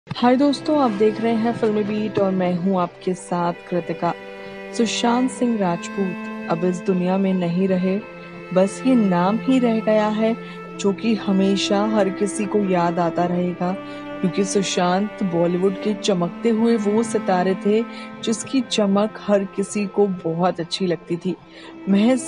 हाय दोस्तों, आप देख रहे हैं फिल्मी बीट और मैं हूं आपके साथ कृतिका। सुशांत सिंह राजपूत अब इस दुनिया में नहीं रहे, बस ये नाम ही रह गया है जो कि हमेशा हर किसी को याद आता रहेगा, क्योंकि सुशांत बॉलीवुड के चमकते हुए वो सितारे थे जिसकी चमक हर किसी को बहुत अच्छी लगती थी। महज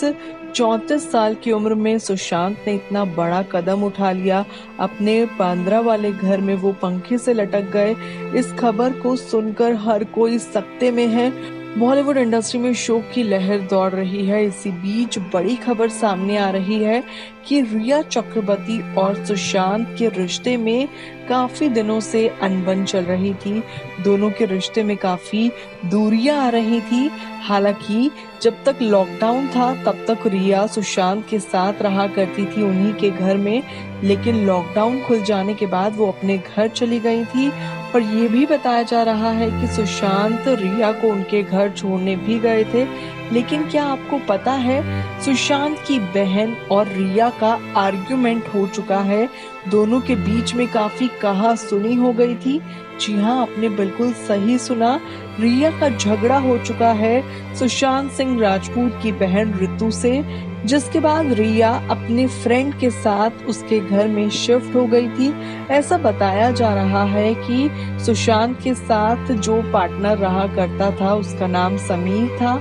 34 साल की उम्र में सुशांत ने इतना बड़ा कदम उठा लिया। अपने बांद्रा वाले घर में वो पंखे से लटक गए। इस खबर को सुनकर हर कोई सकते में है। बॉलीवुड इंडस्ट्री में शोक की लहर दौड़ रही है। इसी बीच बड़ी खबर सामने आ रही है कि रिया चक्रवर्ती और सुशांत के रिश्ते में काफी दिनों से अनबन चल रही थी। दोनों के रिश्ते में काफी दूरियां आ रही थी। हालांकि जब तक लॉकडाउन था तब तक रिया सुशांत के साथ रहा करती थी उन्हीं के घर में, लेकिन लॉकडाउन खुल जाने के बाद वो अपने घर चली गई थी। और ये भी बताया जा रहा है कि सुशांत रिया को उनके घर छोड़ने भी गए थे। लेकिन क्या आपको पता है, सुशांत की बहन और रिया का आर्ग्यूमेंट हो चुका है। दोनों के बीच में काफी कहा सुनी हो गई थी। जी हाँ, आपने बिल्कुल सही सुना, रिया का झगड़ा हो चुका है सुशांत सिंह राजपूत की बहन रितु से, जिसके बाद रिया अपने फ्रेंड के साथ उसके घर में शिफ्ट हो गई थी। ऐसा बताया जा रहा है कि सुशांत के साथ जो पार्टनर रहा करता था उसका नाम समीर था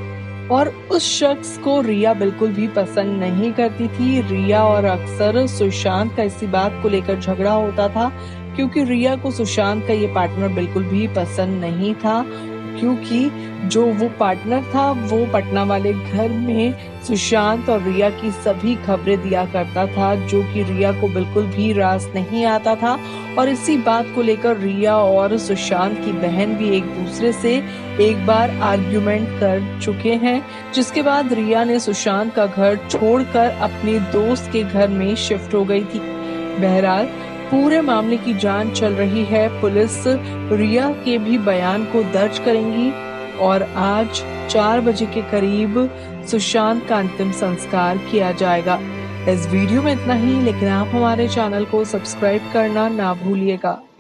और उस शख्स को रिया बिल्कुल भी पसंद नहीं करती थी। रिया और अक्सर सुशांत का इसी बात को लेकर झगड़ा होता था, क्योंकि रिया को सुशांत का ये पार्टनर बिल्कुल भी पसंद नहीं था, क्योंकि जो वो पार्टनर था वो पटना वाले घर में सुशांत और रिया की सभी खबरें दिया करता था, जो कि रिया को बिल्कुल भी रास नहीं आता था। और इसी बात को लेकर रिया और सुशांत की बहन भी एक दूसरे से एक बार आर्ग्यूमेंट कर चुके हैं, जिसके बाद रिया ने सुशांत का घर छोड़कर अपने दोस्त के घर में शिफ्ट हो गई थी। बहरहाल पूरे मामले की जांच चल रही है। पुलिस रिया के भी बयान को दर्ज करेंगी और आज 4 बजे के करीब सुशांत का अंतिम संस्कार किया जाएगा। इस वीडियो में इतना ही, लेकिन आप हमारे चैनल को सब्सक्राइब करना ना भूलिएगा।